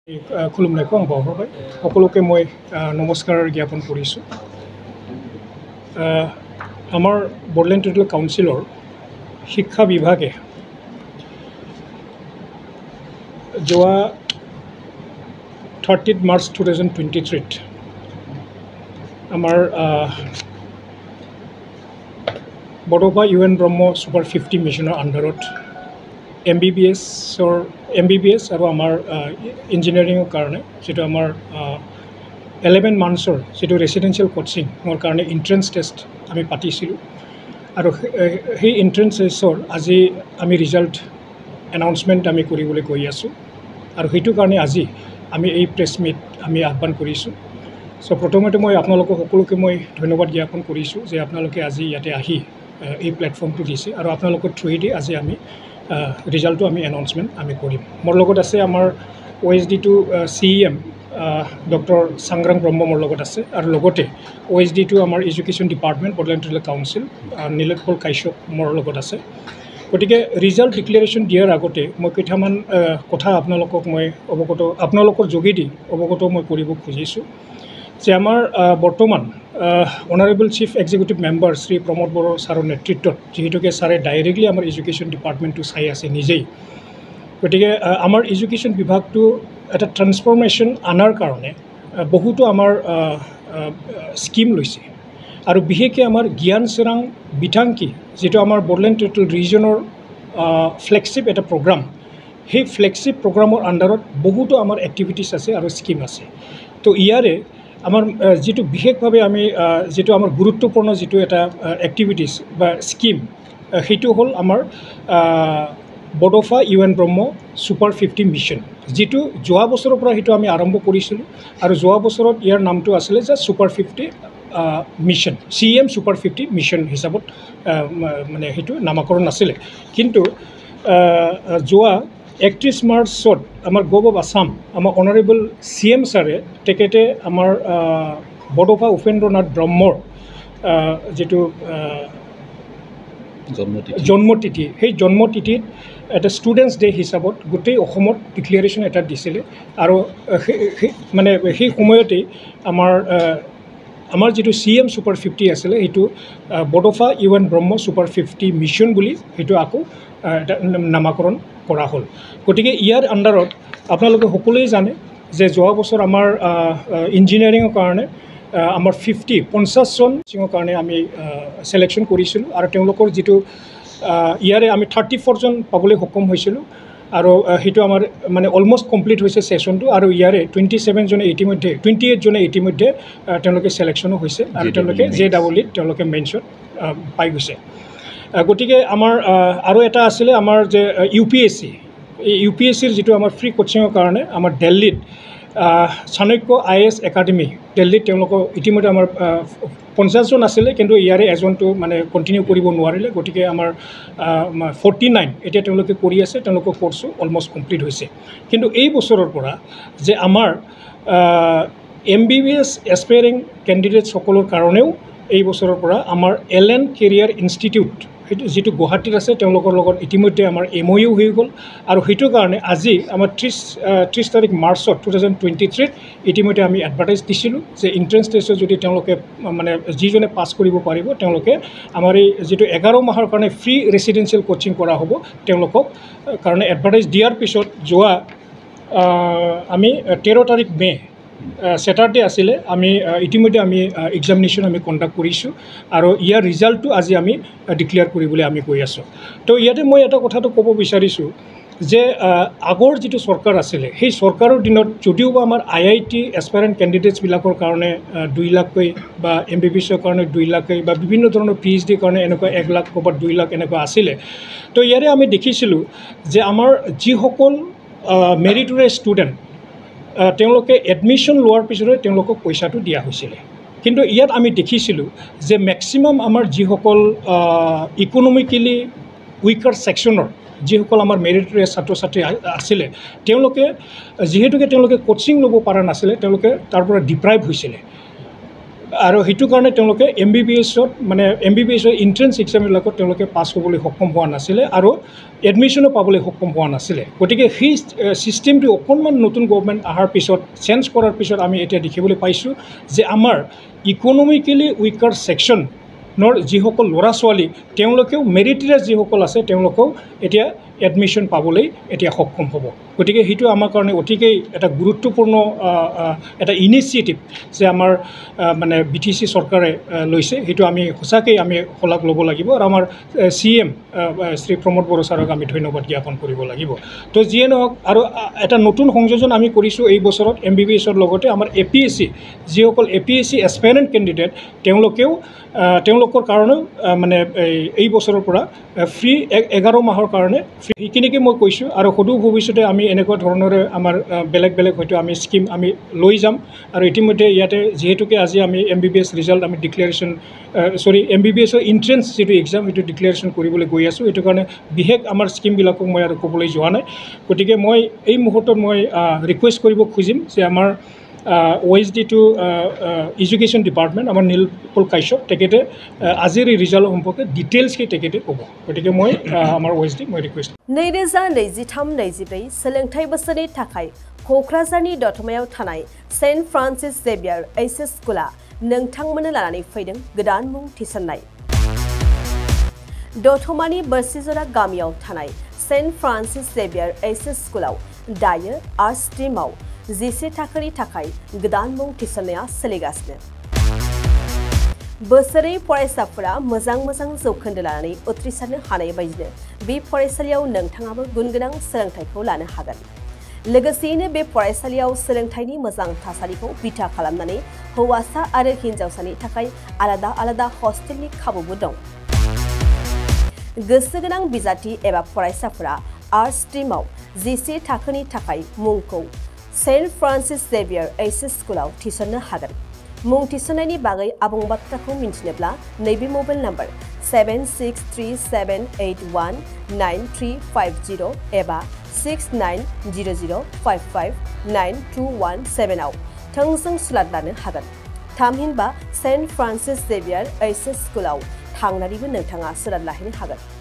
খুলুমনাইকো অংশগ্ৰহণ সকলোকে মই নমস্কাৰ জ্ঞাপন কৰিছোঁ। আমাৰ বড়োলেণ্ড টেৰিটৰিয়েল কাউন্সিলৰ শিক্ষা বিভাগে যোৱা 30 মাৰ্চ 2023 আমাৰ বড়োফা ইউ.এন. ব্ৰহ্ম ছুপাৰ 50 মিছনৰ আণ্ডাৰত MBBS আৰু আমাৰ ইঞ্জিনিয়াৰিঙৰ কাৰণে যেটো আমাৰ 11 মান্থছৰ যেটো ৰেচিডেন্সিয়েল কোচিঙৰ কাৰণে এন্ট্ৰেন্স টেষ্ট আমি পাতিছিলোঁ আৰু সেই এন্ট্ৰেন্স টেষ্টৰ আজি আমি ৰিজাল্ট এনাউন্সমেন্ট আমি কৰিবলৈ গৈ আছোঁ আৰু সেইটো কাৰণে আজি আমি এই প্ৰেছ মিট আমি আহ্বান কৰিছোঁ। সো প্ৰথমতে মই আপোনালোকক সকলোকে মই ধন্যবাদ জ্ঞাপন কৰিছোঁ যে আপোনালোকে আজি ইয়াতে আহি এই প্লেটফৰ্মটো দিছে আৰু আপোনালোকৰ থ্ৰুৱেদি আজি আমি ৰিজাল্টটো আমি এনাউন্সমেন্ট আমি কৰিম। মোৰ লগত আছে আমাৰ OSD2 CEM ডক্টৰ সংগ্ৰাম ব্ৰহ্ম মোৰ লগত আছে আৰু লগতে OSD2 আমাৰ education department Bodoland territorial council Nilotpal Kashyap মোৰ লগত আছে। গতিকে ৰিজাল্ট ডিক্লেৰেশ্যন দিয়াৰ আগতে মই কেইটামান কথা আপোনালোকক মই আপোনালোকৰ যোগেদি অৱগত মই কৰিব খুজিছোঁ যে আমাৰ বৰ্তমান honourable chief executive member Shri Pramod Boro ছাৰৰ নেতৃত্বত যিহেতুকে ছাৰে ডাইৰেক্টলি আমাৰ এডুকেশ্যন ডিপাৰ্টমেণ্টটো চাই আছে নিজেই। গতিকে আমাৰ এডুকেশ্যন বিভাগটো এটা ট্ৰান্সফৰ্মেশ্যন আনাৰ কাৰণে বহুতো আমাৰ স্কিম লৈছে আৰু বিশেষকৈ আমাৰ জ্ঞান চিৰাং বিথাংকি যেটো আমাৰ বড়োলেণ্ড টেৰিটৰিয়েল ৰিজনৰ ফ্লেগশ্বিপ এটা প্ৰগ্ৰাম, সেই ফ্লেগশ্বিপ প্ৰগ্ৰামৰ আণ্ডাৰত বহুতো আমাৰ এক্টিভিটিছ আছে আৰু স্কিম আছে। তো ইয়াৰে আমাৰ যেটো বিশেষভাৱে আমি যেটো আমাৰ গুৰুত্বপূৰ্ণ যেটো এটা এক্টিভিটিছ বা স্কিম সেইটো হ'ল আমাৰ বড়োফা ইউ.এন. ব্ৰহ্ম ছুপাৰ 50 মিছন, যেটো যোৱা বছৰৰ পৰা সেইটো আমি আৰম্ভ কৰিছিলোঁ আৰু যোৱা বছৰত ইয়াৰ নামটো আছিলে যে super 50 mission CEM super 50 mission হিচাপত মানে সেইটো নামাকৰণ আছিলে। কিন্তু যোৱা 31 মাৰ্চত আমাৰ গভ অফ আছাম আমাৰ অনাৰেবল CM ছাৰে তেখেতে আমাৰ বড়োফা উপেন্দ্ৰনাথ ব্ৰহ্মৰ যেটো জন্মতিথি সেই জন্মতিথিত এটা ষ্টুডেণ্টছ ডে হিচাপত গোটেই অসমত ডিক্লেৰেশ্যন এটা দিছিলে আৰু মানে সেই সময়তেই আমাৰ যেটো CEM ছুপাৰ 50 আছিলে সেইটো বড়োফা ইউ.এন. ব্ৰহ্ম ছুপাৰ 50 মিছন বুলি সেইটো আকৌ এটা নামাকৰণ কৰা হ'ল। গতিকে ইয়াৰ আণ্ডাৰত আপোনালোকে সকলোৱে জানে যে যোৱা বছৰ আমাৰ ইঞ্জিনিয়াৰিঙৰ কাৰণে আমাৰ 50জন কাৰণে আমি সিলেকশ্যন কৰিছিলোঁ আৰু তেওঁলোকৰ যেটো ইয়াৰে আমি 34জন পাবলৈ সক্ষম হৈছিলোঁ আৰু সেইটো আমাৰ মানে অলমোষ্ট কমপ্লিট হৈছে সেশনটো আৰু ইয়াৰে 28জনে ইতিমধ্যে তেওঁলোকে সিলেকশ্যনো হৈছে আৰু তেওঁলোকে JEE তেওঁলোকে মেইনছত পাই গৈছে। গতিকে আমাৰ আৰু এটা আছিলে আমাৰ যে UPSC এই UPSCৰ যেটো আমাৰ ফ্ৰী কোচিঙৰ কাৰণে আমাৰ দিল্লীত চাণক্য IAS একাডেমি দিল্লীত তেওঁলোকৰ ইতিমধ্যে আমাৰ 50জন আছিলে কিন্তু ইয়াৰে এজনটো মানে কন্টিনিউ কৰিব নোৱাৰিলে। গতিকে আমাৰ 49 এতিয়া তেওঁলোকে কৰি আছে, তেওঁলোকৰ কোৰ্সো অলমোষ্ট কমপ্লিট হৈছে। কিন্তু এই বছৰৰ পৰা যে আমাৰ MBBS এসপায়াৰিং কেণ্ডিডেটছ সকলৰ কাৰণেও এই বছৰৰ পৰা আমাৰ LN কেৰিয়াৰ ইনষ্টিটিউট যেটো গুৱাহাটীত আছে তেওঁলোকৰ লগত ইতিমধ্যে আমাৰ MOU হৈ গ'ল আৰু সেইটো কাৰণে আজি আমাৰ 30 তাৰিখ মাৰ্চত 2023 ইতিমধ্যে আমি এডভাৰটাইজ দিছিলোঁ যে এন্ট্ৰেন্স টেষ্টত যদি তেওঁলোকে মানে যিজনে পাছ কৰিব পাৰিব তেওঁলোকে আমাৰ এই যেটো 11 মাহৰ কাৰণে ফ্ৰী ৰেচিডেন্সিয়েল কোচিং কৰা হ'ব তেওঁলোকক কাৰণে এডভাৰটাইজ দিয়াৰ পিছত যোৱা আমি 13 তাৰিখ মে Saturday আছিলে আমি ইতিমধ্যে আমি এক্সামিনেশ্যন আমি কণ্ডাক্ট কৰিছোঁ আৰু ইয়াৰ ৰিজাল্টটো আজি আমি ডিক্লেয়াৰ কৰিবলৈ আমি গৈ আছোঁ। তো ইয়াতে মই এটা কথাটো ক'ব বিচাৰিছোঁ যে আগৰ যেটো চৰকাৰ আছিলে সেই চৰকাৰৰ দিনত যদিও আমাৰ IIT এসপায়াৰিং কেণ্ডিডেটছবিলাকৰ কাৰণে 2 লাখকৈ বা MBBSৰ কাৰণে 2 লাখকৈ বা বিভিন্ন ধৰণৰ PhD কাৰণে এনেকুৱা 1 লাখ ক'ৰবাত 2 লাখ এনেকুৱা আছিলে। তো ইয়াৰে আমি দেখিছিলোঁ যে আমাৰ যিসকল মেৰিটৰিয়াছ ষ্টুডেণ্ট তেওঁলোকে এডমিশ্যন লোৱাৰ পিছতে তেওঁলোকক পইচাটো দিয়া হৈছিলে। কিন্তু ইয়াত আমি দেখিছিলোঁ যে ম্যাক্সিমাম আমাৰ যিসকল ইকোনমিক্যালি উইকাৰ সেকশনৰ যিসকল আমাৰ মেৰিটৰিয়াছ ছাত্ৰ ছাত্ৰী আছিলে তেওঁলোকে যিহেতুকে তেওঁলোকে কোচিং ল'ব পৰা নাছিলে তেওঁলোকে তাৰ পৰা ডিপ্ৰাইভ হৈছিলে আৰু সেইটো কাৰণে তেওঁলোকে MBBSত মানে MBBSৰ এন্ট্ৰেন্স এক্সামবিলাকত তেওঁলোকে পাছ হ'বলৈ সক্ষম হোৱা নাছিলে আৰু এডমিশ্যনো পাবলৈ সক্ষম হোৱা নাছিলে গতিকে সেই ছিষ্টেমটো অকণমান নতুন গভৰ্ণমেণ্ট অহাৰ পিছত চেঞ্জ কৰাৰ পিছত আমি এতিয়া দেখিবলৈ পাইছোঁ যে আমাৰ ইকনমিকেলি উইকাৰ ছেকশ্যনৰ যিসকল ল'ৰা ছোৱালী তেওঁলোকেও মেৰিটৰিয়াছ যিসকল আছে তেওঁলোকেও এতিয়া এডমিশ্যন পাবলৈ এতিয়া সক্ষম হ'ব গতিকে সেইটো আমাৰ কাৰণে অতিকেই এটা গুৰুত্বপূৰ্ণ এটা ইনিচিয়েটিভ যে আমাৰ মানে BTC চৰকাৰে লৈছে সেইটো আমি সঁচাকৈ আমি শলাগ ল'ব লাগিব আৰু আমাৰ CM শ্ৰী প্ৰমোদ বড়ো ছাৰক আমি ধন্যবাদ জ্ঞাপন কৰিব লাগিব তো যিয়ে নহওক আৰু এটা নতুন সংযোজন আমি কৰিছোঁ এই বছৰত MBBSৰ লগতে আমাৰ APSC যিসকল APSC এছপাইৰেণ্ট কেণ্ডিডেট তেওঁলোকেও তেওঁলোকৰ কাৰণেও মানে এই বছৰৰ পৰা ফ্ৰী 11 মাহৰ কাৰণে সেইখিনিকে মই কৈছোঁ আৰু সদূৰ ভৱিষ্যতে আমি এনেকুৱা ধৰণৰে আমাৰ বেলেগ বেলেগ হয়তো আমি স্কিম আমি লৈ যাম আৰু ইতিমধ্যে ইয়াতে যিহেতুকে আজি আমি MBBS ৰিজাল্ট আমি ডিক্লেৰেশ্যন MBBSৰ এন্ট্ৰেন্স যিটো এক্সাম সেইটো ডিক্লেৰেশ্যন কৰিবলৈ গৈ আছোঁ এইটো কাৰণে বিশেষ আমাৰ স্কিমবিলাকক মই আৰু ক'বলৈ যোৱা নাই গতিকে মই এই মুহূৰ্তত মই ৰিকুৱেষ্ট কৰিব খুজিম যে আমাৰ OSD টু এডুকেশ্যন ডিপাৰ্টমেণ্ট আমাৰ নীলপল কাশ্যপ তেখেতে আজিৰ এই ৰিজাল্ট সম্পৰ্কে ডিটেইলছকৈ তেখেতে ক'ব গতিকে মই আমাৰ OSD মই ৰিকুৱেষ্ট 2023-24 सोलोंथाइ बोसोरनि थाखाय क'क्राझारनि दतमायाव थानाय सेन्ट फ्रान्सिस जेभियार HS स्कुला नोंथांमोननो लानानै फैदों गोदान मुं थिसननाय दतमानि बोरसिजरा गामियाव थानाय सेन्ट फ्रान्सिस जेभियार HS स्कुलाव दायो आर्ट्स स्ट्रीमाव 11 थाखोनि थाखाय गोदान मुं थिसननाया सोलिगासिनो बोसोरै फरायसाफोरा मोजां जौखोन्दो लानानै उथ्रिसारनो हानाय बायदिनो बे फरायसालियाव नोंथाङाबो गुनगोनां सोलोंथाइखौ लानो हागोन लोगोसेयैनो बे फरायसालियाव सोलोंथाइनि मोजां थासारिखौ बिथा खालामनानै हौवासा आरो हिन्जावसानि थाखाय आलादा हस्टेलनि खाबुबो दं गोसो गोनां बिजाथि एबा फरायसाफोरा आर्ट्स स्ट्रीमाव 11 थाखोनि थाखाय मुंखौ सेन्ट फ्रान्सिस जेभियार HS स्कुलाव थिसननो हागोन मुं थिसननायनि बागै आबुं बाथ्राखौ मिन्थिनोब्ला नैबे मबाइल नम्बर 7637819350 एबा 6900559217 आव थोंजों सुलाद लानो हागोन थामहिनबा सेन्ट फ्रान्सिस जेभियार HS स्कुलाव थांनानैबो नोंथाङा सुलाद लाहैनो हागोन